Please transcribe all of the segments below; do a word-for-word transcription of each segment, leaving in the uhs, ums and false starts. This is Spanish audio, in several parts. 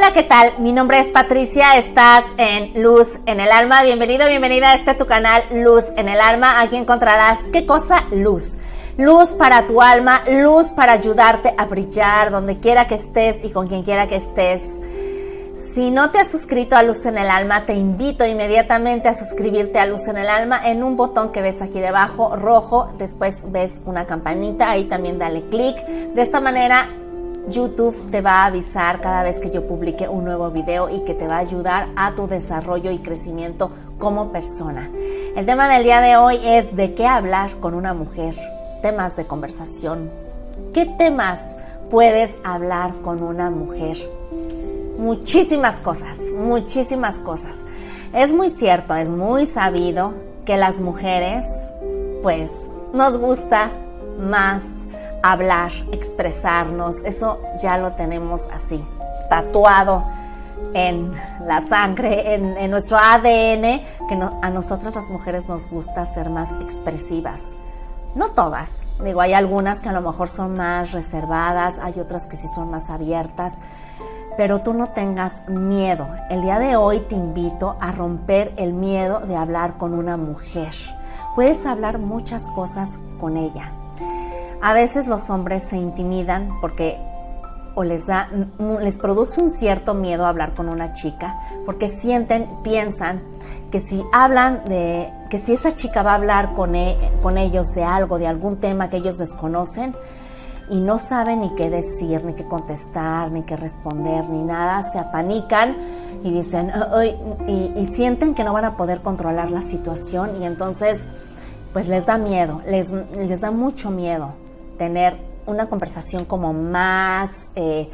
Hola, ¿qué tal? Mi nombre es Patricia, estás en Luz en el Alma. Bienvenido, bienvenida a este tu canal Luz en el Alma. Aquí encontrarás, ¿qué cosa? Luz. Luz para tu alma, luz para ayudarte a brillar donde quiera que estés y con quien quiera que estés. Si no te has suscrito a Luz en el Alma, te invito inmediatamente a suscribirte a Luz en el Alma en un botón que ves aquí debajo, rojo. Después ves una campanita, ahí también dale clic. De esta manera YouTube te va a avisar cada vez que yo publique un nuevo video y que te va a ayudar a tu desarrollo y crecimiento como persona. El tema del día de hoy es de qué hablar con una mujer, temas de conversación. ¿Qué temas puedes hablar con una mujer? Muchísimas cosas, muchísimas cosas. Es muy cierto, es muy sabido que las mujeres, pues, nos gusta más hablar, expresarnos. Eso ya lo tenemos así, tatuado en la sangre, en, en nuestro A D N, que no, a nosotras las mujeres nos gusta ser más expresivas. No todas, digo, hay algunas que a lo mejor son más reservadas, hay otras que sí son más abiertas, pero tú no tengas miedo. El día de hoy te invito a romper el miedo de hablar con una mujer. Puedes hablar muchas cosas con ella. A veces los hombres se intimidan porque o les da, les produce un cierto miedo hablar con una chica, porque sienten, piensan que si hablan de, que si esa chica va a hablar con, e, con ellos de algo, de algún tema que ellos desconocen y no saben ni qué decir, ni qué contestar, ni qué responder, ni nada, se apanican y dicen, Ay", y, y sienten que no van a poder controlar la situación y entonces pues les da miedo, les, les da mucho miedo tener una conversación como más, eh,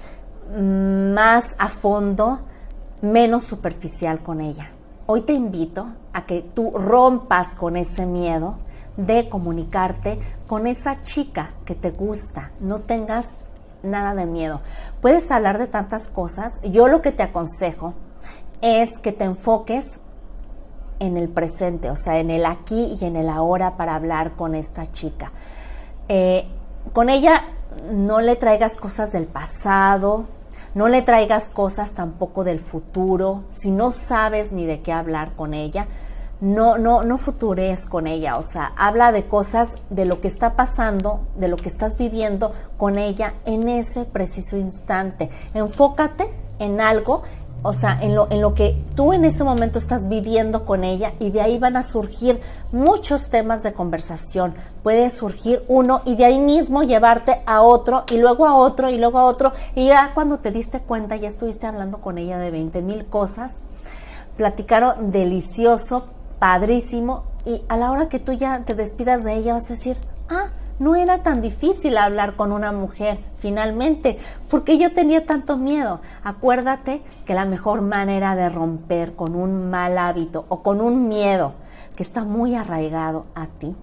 más a fondo, menos superficial con ella. Hoy te invito a que tú rompas con ese miedo de comunicarte con esa chica que te gusta. No tengas nada de miedo. Puedes hablar de tantas cosas. Yo lo que te aconsejo es que te enfoques en el presente, o sea, en el aquí y en el ahora para hablar con esta chica. Eh, con ella no le traigas cosas del pasado, no le traigas cosas tampoco del futuro. Si no sabes ni de qué hablar con ella, no, no, no futures con ella, o sea, habla de cosas, de lo que está pasando, de lo que estás viviendo con ella en ese preciso instante. Enfócate en algo, o sea, en lo, en lo que tú en ese momento estás viviendo con ella y de ahí van a surgir muchos temas de conversación. Puede surgir uno y de ahí mismo llevarte a otro y luego a otro y luego a otro y ya cuando te diste cuenta ya estuviste hablando con ella de veinte mil cosas. Platicaron delicioso, padrísimo y a la hora que tú ya te despidas de ella vas a decir, ah, no era tan difícil hablar con una mujer, finalmente, porque yo tenía tanto miedo. Acuérdate que la mejor manera de romper con un mal hábito o con un miedo que está muy arraigado a ti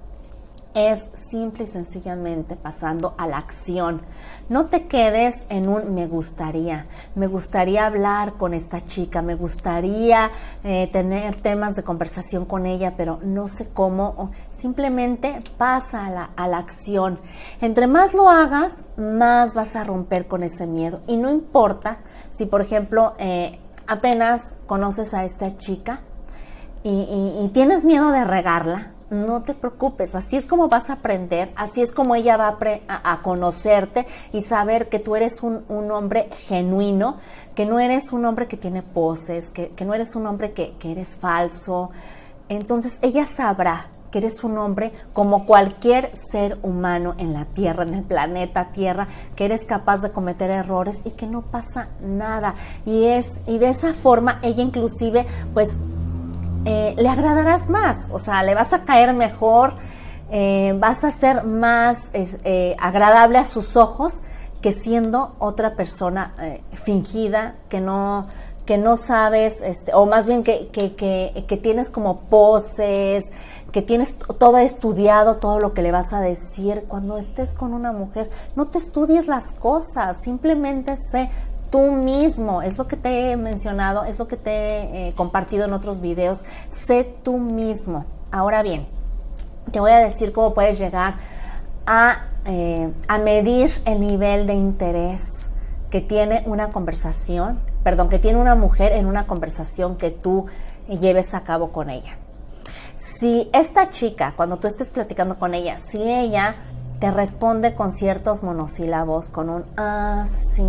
es simple y sencillamente pasando a la acción. No te quedes en un me gustaría, me gustaría hablar con esta chica, me gustaría eh, tener temas de conversación con ella, pero no sé cómo. Simplemente pasa a la, a la acción. Entre más lo hagas, más vas a romper con ese miedo. Y no importa si, por ejemplo, eh, apenas conoces a esta chica y, y, y tienes miedo de regarla. No te preocupes, así es como vas a aprender, así es como ella va a, pre a, a conocerte y saber que tú eres un, un hombre genuino, que no eres un hombre que tiene poses, que, que no eres un hombre que, que eres falso. Entonces ella sabrá que eres un hombre como cualquier ser humano en la Tierra, en el planeta Tierra, que eres capaz de cometer errores y que no pasa nada. Y, es, y de esa forma ella inclusive pues Eh, le agradarás más, o sea, le vas a caer mejor, eh, vas a ser más eh, agradable a sus ojos que siendo otra persona eh, fingida, que no, que no sabes, este, o más bien que, que, que, que tienes como poses, que tienes todo estudiado, todo lo que le vas a decir. Cuando estés con una mujer, no te estudies las cosas, simplemente sé tú mismo, es lo que te he mencionado, es lo que te he eh, compartido en otros videos, sé tú mismo. Ahora bien, te voy a decir cómo puedes llegar a, eh, a medir el nivel de interés que tiene una conversación, perdón, que tiene una mujer en una conversación que tú lleves a cabo con ella. Si esta chica, cuando tú estés platicando con ella, si ella te responde con ciertos monosílabos, con un, ah, sí,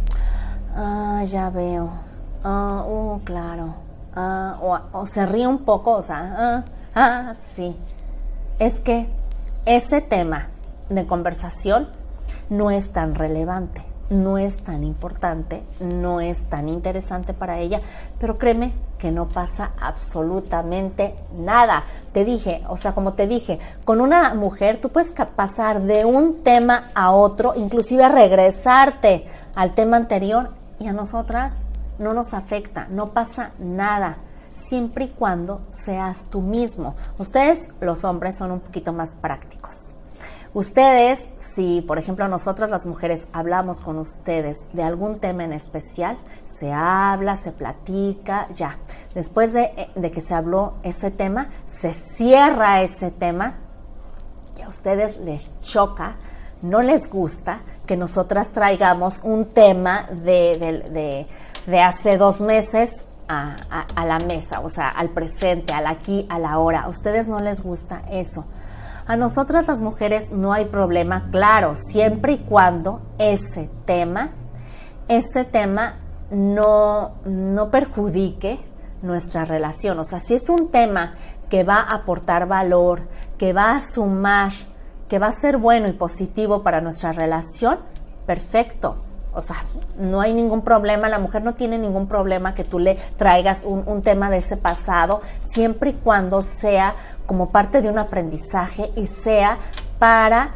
ah, ya veo, ah, uh, claro, ah, o, o se ríe un poco, o sea, ah, ah, sí, es que ese tema de conversación no es tan relevante, no es tan importante, no es tan interesante para ella, pero créeme que no pasa absolutamente nada. Te dije, o sea, como te dije, con una mujer tú puedes pasar de un tema a otro, inclusive regresarte al tema anterior, y a nosotras no nos afecta, no pasa nada, siempre y cuando seas tú mismo. Ustedes, los hombres, son un poquito más prácticos. Ustedes, si por ejemplo nosotras las mujeres hablamos con ustedes de algún tema en especial, se habla, se platica, ya. Después de, de que se habló ese tema, se cierra ese tema y a ustedes les choca, no les gusta que nosotras traigamos un tema de, de, de, de hace dos meses a, a, a la mesa, o sea, al presente, al aquí, a la hora. A ustedes no les gusta eso. A nosotras las mujeres no hay problema, claro, siempre y cuando ese tema, ese tema no, no perjudique nuestra relación. O sea, si es un tema que va a aportar valor, que va a sumar, que va a ser bueno y positivo para nuestra relación, perfecto. O sea, no hay ningún problema, la mujer no tiene ningún problema que tú le traigas un, un tema de ese pasado, siempre y cuando sea como parte de un aprendizaje y sea para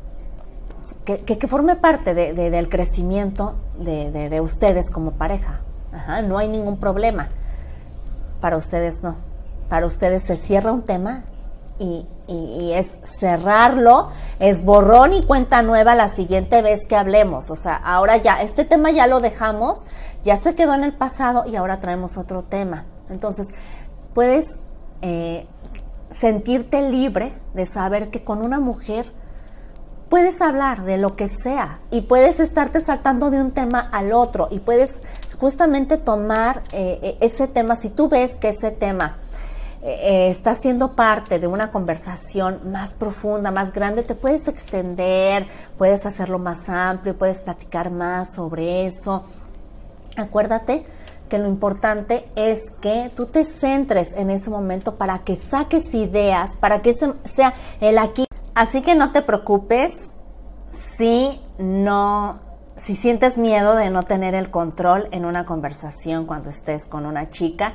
que, que, que forme parte de, de, del crecimiento de, de, de ustedes como pareja. Ajá, no hay ningún problema. Para ustedes no. Para ustedes se cierra un tema y, y, y es cerrarlo, es borrón y cuenta nueva la siguiente vez que hablemos. O sea, ahora ya, este tema ya lo dejamos, ya se quedó en el pasado y ahora traemos otro tema. Entonces, puedes eh, sentirte libre de saber que con una mujer puedes hablar de lo que sea y puedes estarte saltando de un tema al otro y puedes justamente tomar eh, ese tema. Si tú ves que ese tema eh, está siendo parte de una conversación más profunda, más grande, te puedes extender, puedes hacerlo más amplio, puedes platicar más sobre eso. Acuérdate que lo importante es que tú te centres en ese momento para que saques ideas, para que ese sea el aquí. Así que no te preocupes si no, si sientes miedo de no tener el control en una conversación cuando estés con una chica.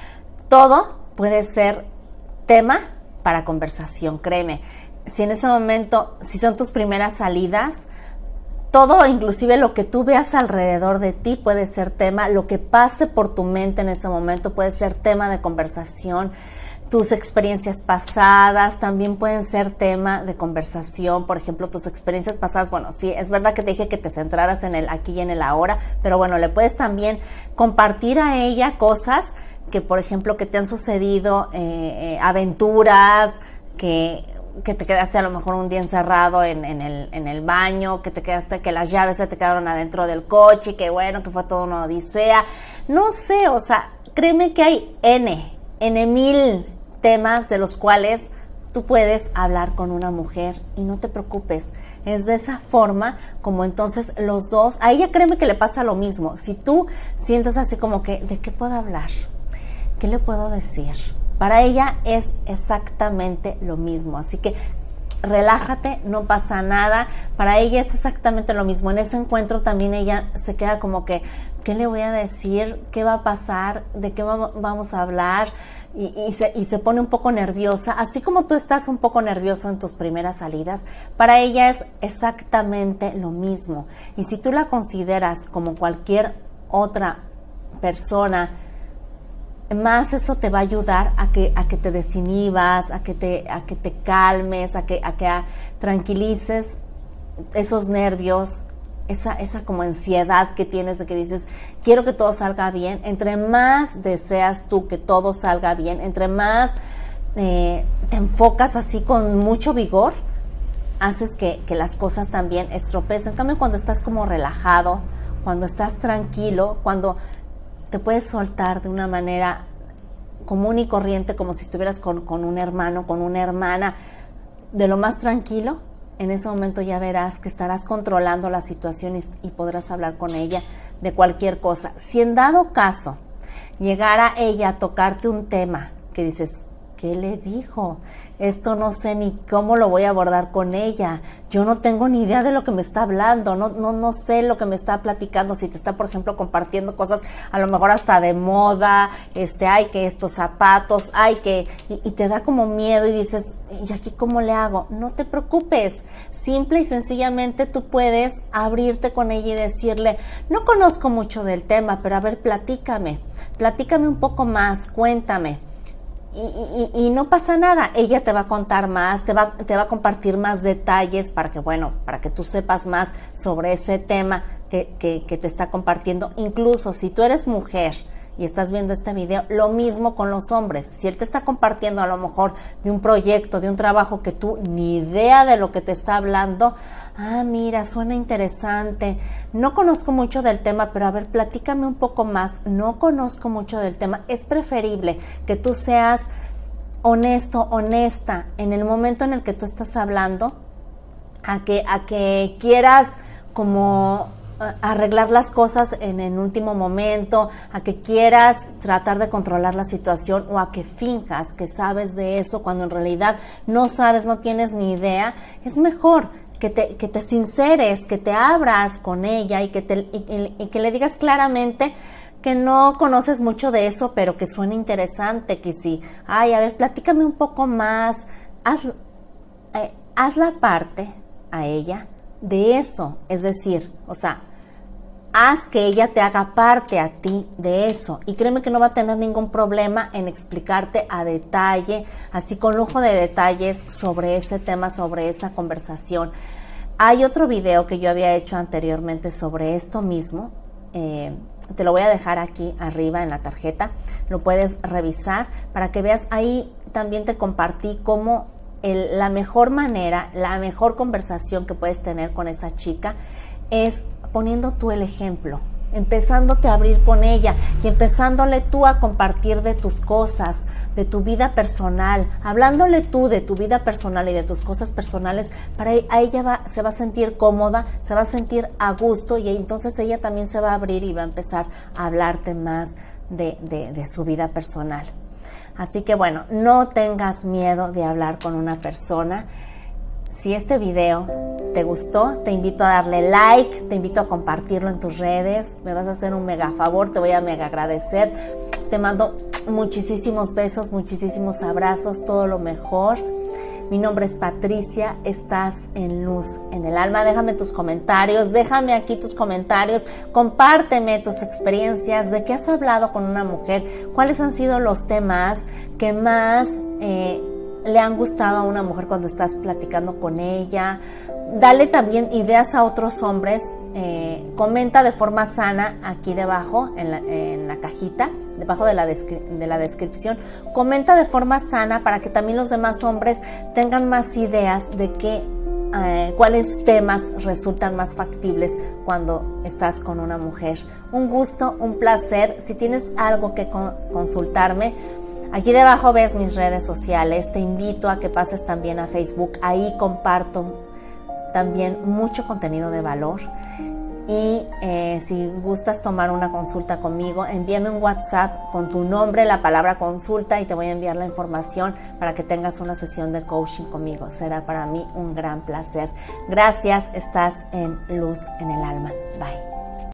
Todo puede ser tema para conversación, créeme. Si en ese momento, si son tus primeras salidas, todo, inclusive lo que tú veas alrededor de ti puede ser tema, lo que pase por tu mente en ese momento puede ser tema de conversación. Tus experiencias pasadas también pueden ser tema de conversación. Por ejemplo, tus experiencias pasadas, bueno, sí, es verdad que te dije que te centraras en el aquí y en el ahora, pero bueno, le puedes también compartir a ella cosas que, por ejemplo, que te han sucedido, eh, eh, aventuras, que... que te quedaste a lo mejor un día encerrado en, en, el, en el baño, que te quedaste, que las llaves se te quedaron adentro del coche, que bueno, que fue todo una odisea. No sé, o sea, créeme que hay N, N mil temas de los cuales tú puedes hablar con una mujer y no te preocupes. Es de esa forma como entonces los dos, a ella créeme que le pasa lo mismo. Si tú sientes así como que, ¿de qué puedo hablar? ¿Qué le puedo decir? Para ella es exactamente lo mismo, así que relájate, no pasa nada. Para ella es exactamente lo mismo. En ese encuentro también ella se queda como que, ¿qué le voy a decir? ¿Qué va a pasar? ¿De qué vamos a hablar? Y, y, se, y se pone un poco nerviosa, así como tú estás un poco nervioso en tus primeras salidas. Para ella es exactamente lo mismo. Y si tú la consideras como cualquier otra persona, más eso te va a ayudar a que, a que te desinhibas, a que te, a que te calmes, a que, a que a, tranquilices esos nervios, esa, esa como ansiedad que tienes de que dices, quiero que todo salga bien. Entre más deseas tú que todo salga bien, entre más eh, te enfocas así con mucho vigor, haces que, que las cosas también estropeen. En cambio, cuando estás como relajado, cuando estás tranquilo, cuando te puedes soltar de una manera común y corriente, como si estuvieras con, con un hermano, con una hermana, de lo más tranquilo, en ese momento ya verás que estarás controlando la situación y, y podrás hablar con ella de cualquier cosa. Si en dado caso llegara ella a tocarte un tema que dices, ¿qué le dijo? Esto no sé ni cómo lo voy a abordar con ella. Yo no tengo ni idea de lo que me está hablando, no, no, no sé lo que me está platicando. Si te está, por ejemplo, compartiendo cosas a lo mejor hasta de moda, este, ay, que estos zapatos, ay, que, y, y te da como miedo y dices, ¿y aquí cómo le hago? No te preocupes, simple y sencillamente tú puedes abrirte con ella y decirle, no conozco mucho del tema, pero a ver, platícame, platícame un poco más, cuéntame. Y, y, y no pasa nada, ella te va a contar más, te va, te va a compartir más detalles para que, bueno, para que tú sepas más sobre ese tema que, que, que te está compartiendo. Incluso si tú eres mujer y estás viendo este video, lo mismo con los hombres. Si él te está compartiendo a lo mejor de un proyecto, de un trabajo que tú ni idea de lo que te está hablando, ah, mira, suena interesante, no conozco mucho del tema, pero a ver, platícame un poco más, no conozco mucho del tema. Es preferible que tú seas honesto, honesta en el momento en el que tú estás hablando, a que, a que quieras como arreglar las cosas en el último momento, a que quieras tratar de controlar la situación o a que finjas que sabes de eso cuando en realidad no sabes, no tienes ni idea. Es mejor que te, que te sinceres, que te abras con ella y que, te, y, y que le digas claramente que no conoces mucho de eso, pero que suena interesante, que sí, ay, a ver, platícame un poco más, haz, eh, haz la parte a ella de eso, es decir, o sea, haz que ella te haga parte a ti de eso y créeme que no va a tener ningún problema en explicarte a detalle, así con lujo de detalles sobre ese tema, sobre esa conversación. Hay otro video que yo había hecho anteriormente sobre esto mismo, eh, te lo voy a dejar aquí arriba en la tarjeta, lo puedes revisar para que veas. Ahí también te compartí cómo el, la mejor manera, la mejor conversación que puedes tener con esa chica es poniendo tú el ejemplo, empezándote a abrir con ella y empezándole tú a compartir de tus cosas, de tu vida personal, hablándole tú de tu vida personal y de tus cosas personales. Para a ella va, se va a sentir cómoda, se va a sentir a gusto y entonces ella también se va a abrir y va a empezar a hablarte más de, de, de su vida personal. Así que bueno, no tengas miedo de hablar con una persona. Si este video te gustó, te invito a darle like, te invito a compartirlo en tus redes, me vas a hacer un mega favor, te voy a mega agradecer. Te mando muchísimos besos, muchísimos abrazos, todo lo mejor. Mi nombre es Patricia, estás en Luz en el Alma. Déjame tus comentarios, déjame aquí tus comentarios, compárteme tus experiencias, de qué has hablado con una mujer, cuáles han sido los temas que más eh, le han gustado a una mujer cuando estás platicando con ella. Dale también ideas a otros hombres, eh, comenta de forma sana aquí debajo en la, en la cajita, debajo de la, de la descripción, comenta de forma sana para que también los demás hombres tengan más ideas de qué, eh, cuáles temas resultan más factibles cuando estás con una mujer. Un gusto, un placer. Si tienes algo que con, consultarme, aquí debajo ves mis redes sociales, te invito a que pases también a Facebook, ahí comparto también mucho contenido de valor. Y eh, si gustas tomar una consulta conmigo, envíame un WhatsApp con tu nombre, la palabra consulta, y te voy a enviar la información para que tengas una sesión de coaching conmigo. Será para mí un gran placer. Gracias, estás en Luz en el Alma. Bye.